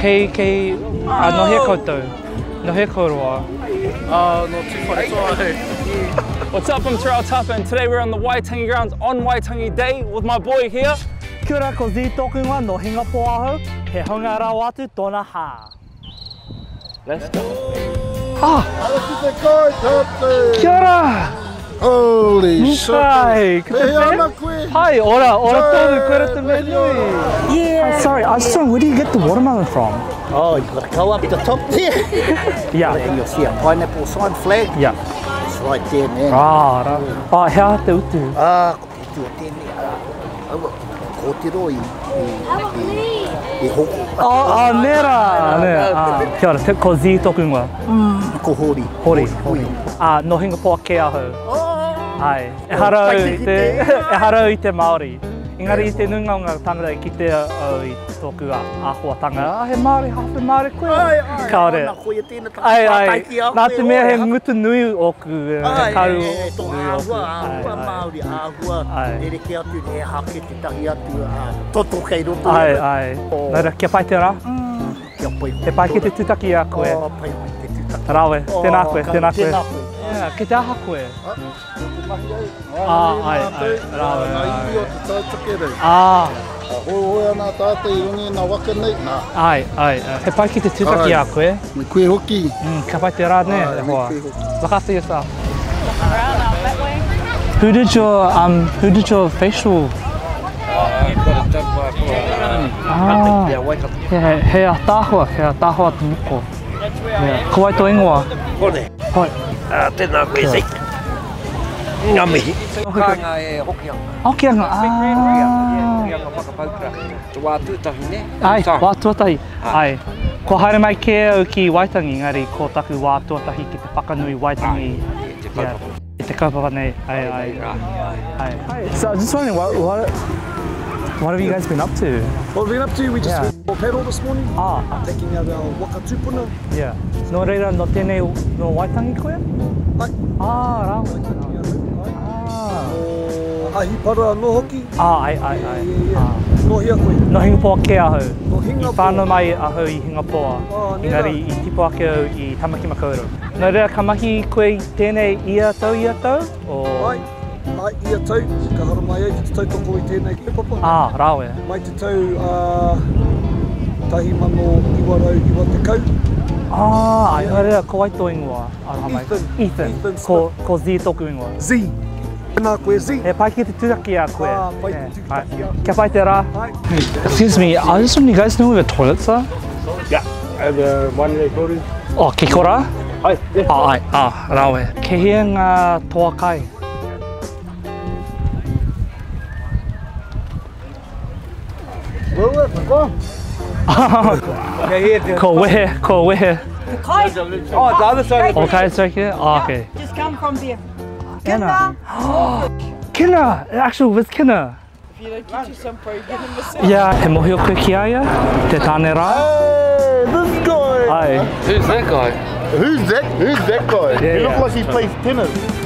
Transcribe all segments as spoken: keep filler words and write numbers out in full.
kei, kei, uh, no he koutou, no he kouroa. Oh, not too funny, sorry. What's up, I'm Torrell Tafa, and today we're on the Waitangi grounds on Waitangi Day with my boy here. Kia ora ko Tze Socials no hinga po aho, he hunga rā watu tōna hā. Let's go. Ah! Kia ora! Holy shit! Hi, Hi, ora, ora tōnu, koe rata me nui. Yeah. Sorry, I was just wondering, where do you get the watermelon from? Oh, you've got to go up the top there. Yeah. And you'll see a pineapple sign flag. Yeah. It's right there, man. Ah, rā. Ah, hea te utu. Ah, ko te tua tēnei. Ko te roi i hoko. Ah, ah, nera, nera. Ah, kia ora, te ko Tze Socials. Mm, ko hori. Hori, hori. Ah, no hinga po ke aho. Ai, e harau i te, e harau i te Māori. Engari i te nungaunga tangata ki te au i tōku āhuatanga. Ah, he Māori, hawhi Māori koe. Ai, ai, Kaore. ana koe tēnā Ai, ai, taiki a nā koe, te mea he oi, ngutu nui oku, he karu ai, ai, tō nui oku. āhua, āhua Māori, āhua. Ai. E reke atu, e hake te tahi atu, toto kei roto. Ai, ai. Nā rea, kia pai te rā? Kia pai. He pai ki te tutaki a koe. Oh, pai pai te tutaki. Rawe, tēnā koe, tēnā koe. Tēnā koe. Yeah, ki te aha koe. Ah, ai, ai, rawe, rawe. Ah. Hoi ana tātai rungi nā waka nei. Nā. Ai, ai, ai. He pai ki te tutaki a koe. Me koe hoki. Mm, ka pai te rā ne, Ai, e me hoa. koe hoki. Look after yourself. Who did your um who did your facial? Ah, he he a tāhua, he a tāhua te moko. Yeah. Ko wai tō ingoa? Hone. Hoi. Ah, tēnā koe sei. Ngā mihi. Kānga e hokianga. Hokianga, ah. Hokianga whakapaukura. Te wā tūtahi ne? Ai, wā tuatahi. Ai. Ko haere mai ke au ki Waitangi, ngari ko taku wā tuatahi ki te whakanui Waitangi. Te kaupapa. I te kaupapa nei. Ai, ai. Ai. Hi. So I was just wondering, what, what, what have you guys been up to? What have we been up to? We just Yeah. went for paddle this morning. Ah, Taking out our waka tupuna. yeah. No reira, no tēnei no Waitangi koe? Ai. Ah, rāwe. Taking out ai. Ah. O ahi para no hoki. Ah, ai, ai, ai. Yeah, yeah. Ah. No hia koe. No hingapoa ke aho. No hingapoa. I whānau mai aho i hingapoa. Oh, nera. Engari i tipo ake au i tamaki makauru. No rea ka mahi koe i tēnei ia tau ia tau? O... Ai. Ai, ia tau. Ka hara mai ai ki te tautoko i tēnei ke papa. Ah, rāwe. Mai te tau uh, tahi mano iwa rau iwa te kau. Ah, ai, no rea, ko wai tō ingoa. Aroha mai. Ethan. Ethan. Ethan Ko, ko Tze Socials ingoa. Z. Nā koe Z. He pai ki te tūtaki a koe. Ah, pai Yeah. te tūtaki a. Ai. Kia pai te rā. Ai. Excuse me, I just want you guys to know where the toilets are? Yeah, and uh, one day coding. Oh, ke kora? Hi. Yeah. Ah, ai, ah, rāwe. Ke hea ngā toa kai. Ko wehe, ko wehe. Oh, the other side. Okay, it's right here? Oh, okay. Just come from there. Kina. Kina, actual with Kina. If you don't get you some pro, give him a set. Yeah, he mohi o koe ki aia, te tāne rā. Hey, this guy. Ai. Who's that guy? Who's that? Who's that guy? Yeah, he yeah. looks like he plays tennis.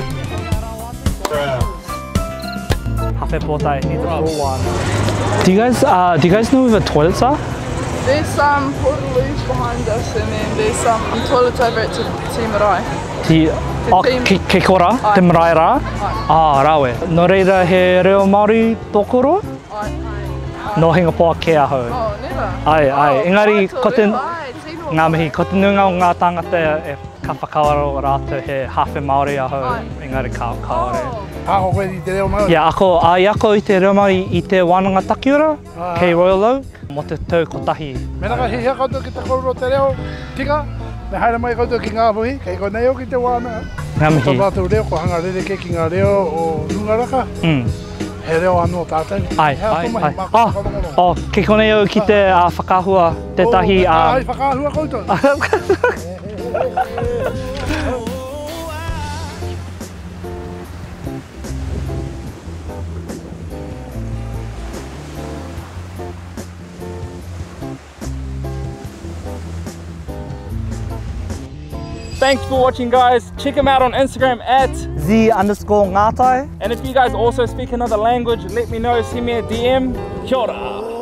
Hawhi pōtai, need to pull one. Do you guys, uh, do you guys know where the toilets are? There's some portaloos behind us, and then there's some toilets over at Te Marae. Ti, oh, team- ke, ke kora, Ai. te marae rā? Ai. Ah, rāwe. No reira he reo Māori tōkoro? Ai, No hinga poa ke aho. oh, never. Ai, ai. Oh, Engari, ai, ko te, tō rewa, ai, tino. ngā mihi, ko te nunga o ngā tangata e ka whakawaro rātou he hawhi Māori aho, Ai. engari ka kaore. Oh, Ako koe i te reo Māori. Ia, ako, ai ako i te reo Māori i te wānanga takiura, kei Royal Oak, mo te tau kotahi. Mena ka hihia koutou ki te kororo te reo tika. Me haere mai koutou ki ngā muhi, kei ko nei o ki te wāna. Ngā mihi. Tō rātou reo, ko hanga rere ke ki ngā reo o Rungaraka. Mm. He reo anō tātou. Ai, Hea ai, tomahi, ai. mā Ah, kōrongorongo. oh, ke konei au ki te uh, whakahua, te tahi... Oh, ai, Um, whakahua koutou. Thanks for watching, guys. Check him out on Instagram at Z underscore ngātai. and if you guys also speak another language, let me know, send me a D M. Kia ora.